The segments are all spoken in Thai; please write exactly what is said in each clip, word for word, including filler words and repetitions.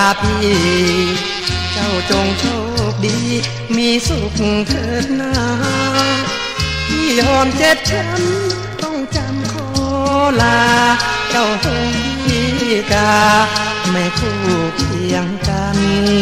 พี่เจ้าจงโชคดีมีสุขเถิดนาพี่ยอมเจ็บช้ำต้องจำขอลาเจ้าคงดีกาไม่คู่เคียงกัน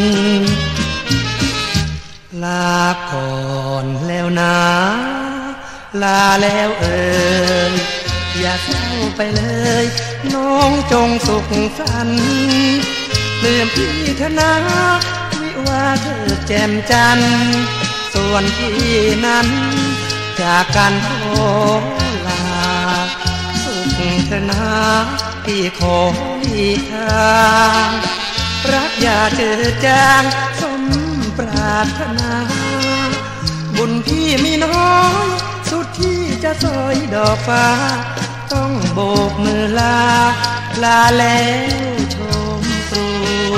ลาก่อนแล้วนะลาแล้วเอ่ยอย่าเศร้าไปเลยน้องจงสุขสันต์ลืมพี่เถอะนะวิวาเธอแจ่มจันทร์ส่วนพี่นั้นจากกันขอลาสุขเถอะนะพี่ขออีกทางรักอย่าเจืดจางสมปรารถนาบุญพี่มีน้อยสุดที่จะสอยดอกฟ้าต้องโบกมือลาลาแล้วชมตรู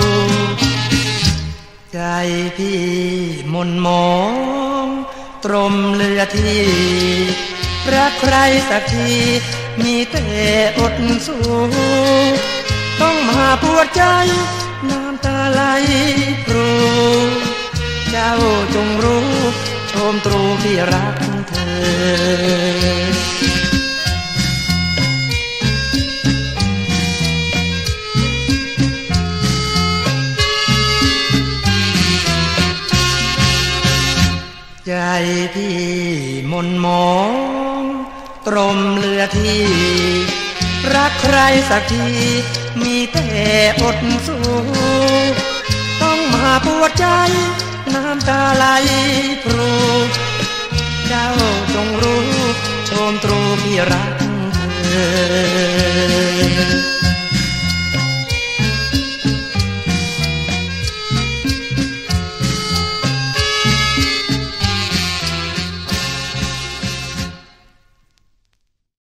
ใจพี่มนมองตรมเลือที่รักใครสักทีมีแต่อดสู้ต้องมาปวดใจน้ำตาไหลพรูเจ้าจงรู้ชมตรูที่รักเธอใจพี่มนมองตรมเลือที่รักใครสักทีมีแต่อดสู้ต้องมาปวดใจน้ำตาไหลพรูเจ้าจงรู้ชมตรูพี่รักเธอ